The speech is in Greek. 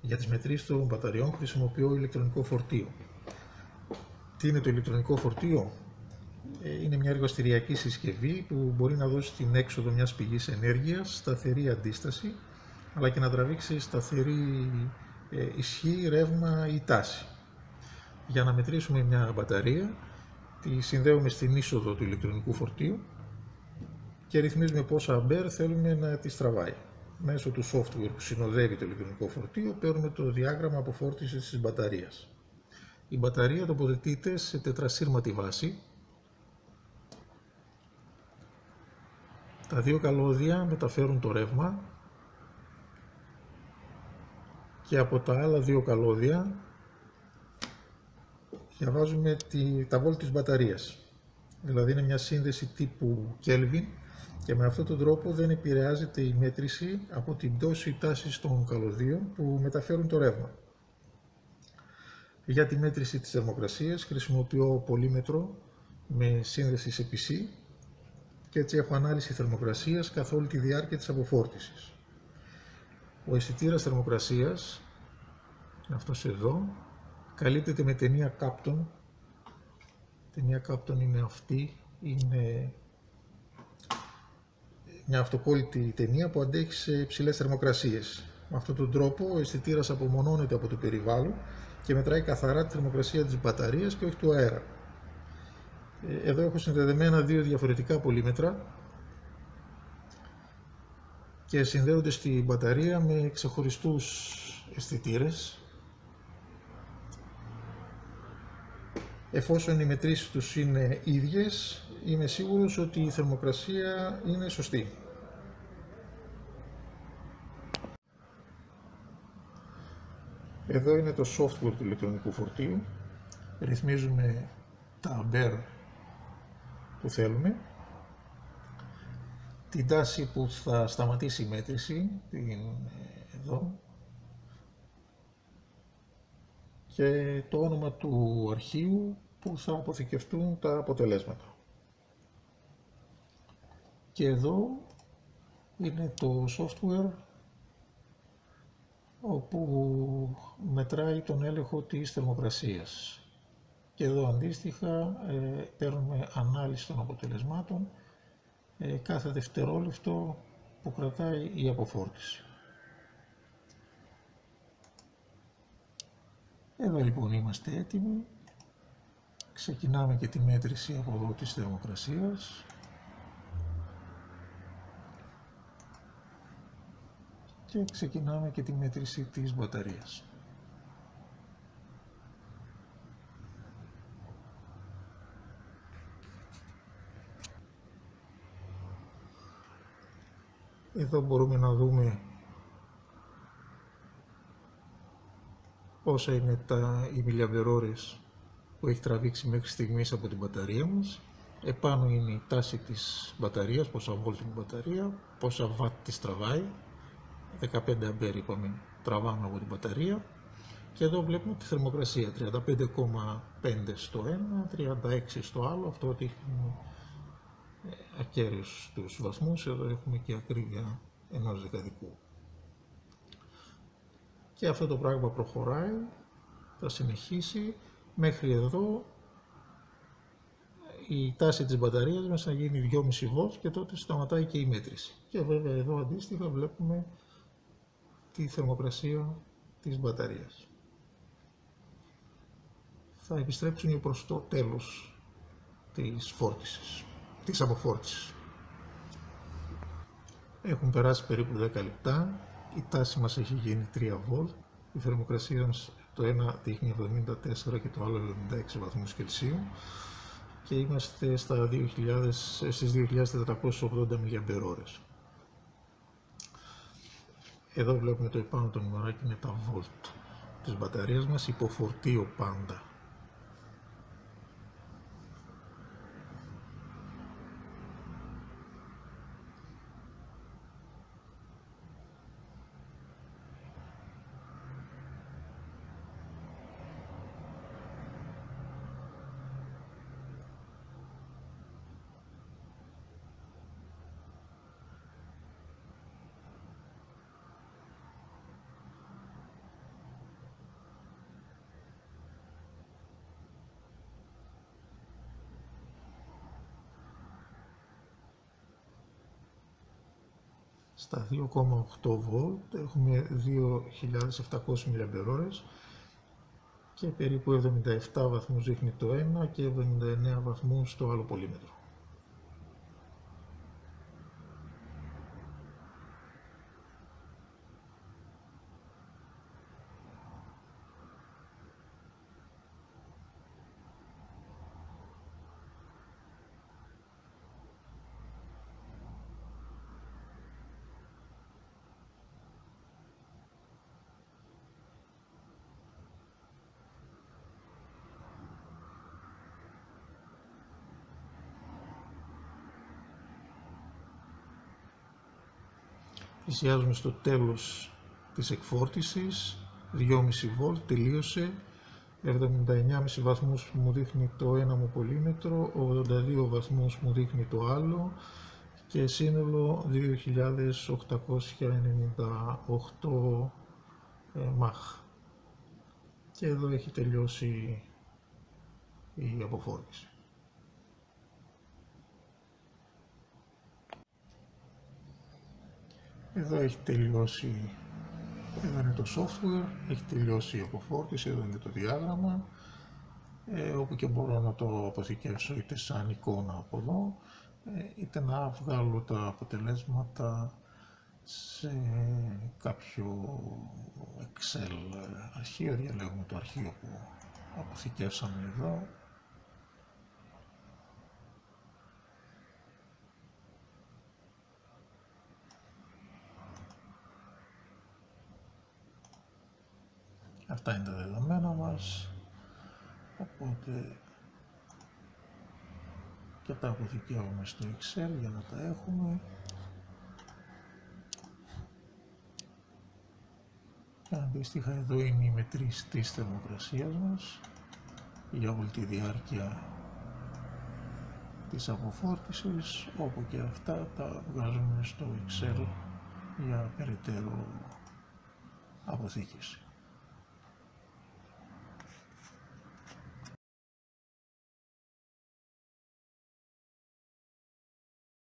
Για τις μετρήσεις των μπαταριών χρησιμοποιώ ηλεκτρονικό φορτίο. Τι είναι το ηλεκτρονικό φορτίο? Είναι μια εργαστηριακή συσκευή που μπορεί να δώσει την έξοδο μιας πηγής ενέργειας, σταθερή αντίσταση, αλλά και να τραβήξει σταθερή ισχύ, ρεύμα ή τάση. Για να μετρήσουμε μια μπαταρία, τη συνδέουμε στην είσοδο του ηλεκτρονικού φορτίου και ρυθμίζουμε πόσα αμπέρ θέλουμε να τη τραβάει. Μέσω του software που συνοδεύει το ηλεκτρονικό φορτίο παίρνουμε το διάγραμμα αποφόρτισης της μπαταρίας. Η μπαταρία τοποθετείται σε τετρασύρματη βάση. Τα δύο καλώδια μεταφέρουν το ρεύμα και από τα άλλα δύο καλώδια διαβάζουμε τα βόλτ της μπαταρίας. Δηλαδή είναι μια σύνδεση τύπου Kelvin και με αυτόν τον τρόπο δεν επηρεάζεται η μέτρηση από την πτώση τάσης των καλωδίων που μεταφέρουν το ρεύμα. Για τη μέτρηση της θερμοκρασίας χρησιμοποιώ πολύμετρο με σύνδεση σε PC και έτσι έχω ανάλυση θερμοκρασίας καθ' όλη τη διάρκεια της αποφόρτισης. Ο αισθητήρας θερμοκρασίας, αυτός εδώ, καλύπτεται με ταινία Kapton. Η ταινία Kapton είναι αυτή, είναι μια αυτοκόλλητη ταινία που αντέχει σε υψηλές θερμοκρασίες. Με αυτόν τον τρόπο ο αισθητήρας απομονώνεται από το περιβάλλον και μετράει καθαρά τη θερμοκρασία της μπαταρίας και όχι του αέρα. Εδώ έχω συνδεδεμένα δύο διαφορετικά πολύμετρα και συνδέονται στη μπαταρία με ξεχωριστούς αισθητήρες. Εφόσον οι μετρήσεις τους είναι ίδιες, είμαι σίγουρος ότι η θερμοκρασία είναι σωστή. Εδώ είναι το software του ηλεκτρονικού φορτίου. Ρυθμίζουμε τα αμπέρ που θέλουμε, την τάση που θα σταματήσει η μέτρηση, εδώ, και το όνομα του αρχείου που θα αποθηκευτούν τα αποτελέσματα. Και εδώ είναι το software όπου μετράει τον έλεγχο της θερμοκρασίας. Και εδώ αντίστοιχα παίρνουμε ανάλυση των αποτελεσμάτων κάθε δευτερόλεπτο που κρατάει η αποφόρτιση. Εδώ λοιπόν είμαστε έτοιμοι. Ξεκινάμε και τη μέτρηση από εδώ της θερμοκρασίας. Και ξεκινάμε και τη μέτρηση της μπαταρίας. Εδώ μπορούμε να δούμε όσα είναι οι μιλιαμπερόρες που έχει τραβήξει μέχρι στιγμής από την μπαταρία μας. Επάνω είναι η τάση της μπαταρίας, πόσα βόλτ είναι η μπαταρία, πόσα βατ της τραβάει. 15 αμπέρ είπαμε τραβάμε από την μπαταρία. Και εδώ βλέπουμε τη θερμοκρασία, 35,5 στο ένα, 36 στο άλλο. Αυτό δείχνει ακέραιους τους βαθμούς. Εδώ έχουμε και ακρίβεια ενός δεκαδικού. Και αυτό το πράγμα προχωράει, θα συνεχίσει μέχρι εδώ η τάση της μπαταρίας μας να γίνει 2,5 βολτ και τότε σταματάει και η μέτρηση. Και βέβαια εδώ αντίστοιχα βλέπουμε τη θερμοκρασία της μπαταρίας. Θα επιστρέψουν προς το τέλος της αποφόρτισης. Έχουν περάσει περίπου 10 λεπτά, η τάση μας έχει γίνει 3 βολτ, η θερμοκρασία μας το ένα δείχνει 74 και το άλλο 76 βαθμούς Κελσίου και είμαστε στις 2480 mAh. Εδώ βλέπουμε το επάνω το νημεράκι είναι τα βολτ της μπαταρίας μας, υποφορτίο πάντα. Στα 2,8 βολτ έχουμε 2.700 mAh και περίπου 77 βαθμούς δείχνει το ένα και 79 βαθμούς το άλλο πολύμετρο. Πλησιάζουμε στο τέλος της εκφόρτισης, 2,5 βολτ, τελείωσε, 79,5 βαθμούς μου δείχνει το ένα μου πολύμετρο, 82 βαθμούς μου δείχνει το άλλο και σύνολο 2.898 μαχ. Και εδώ έχει τελειώσει η αποφόρτιση. Εδώ έχει τελειώσει, εδώ είναι το software, έχει τελειώσει η αποφόρτιση, εδώ είναι το διάγραμμα, όπου και μπορώ να το αποθηκεύσω είτε σαν εικόνα από εδώ, είτε να βγάλω τα αποτελέσματα σε κάποιο Excel αρχείο. Διαλέγουμε το αρχείο που αποθηκεύσαμε εδώ. Αυτά είναι τα δεδομένα μας, οπότε και τα αποθηκεύουμε στο Excel για να τα έχουμε. Και αντίστοιχα εδώ είναι η μετρήση της θερμοκρασίας μας για όλη τη διάρκεια της αποφόρτισης, όπου και αυτά τα βγάζουμε στο Excel για περαιτέρω αποθήκευση.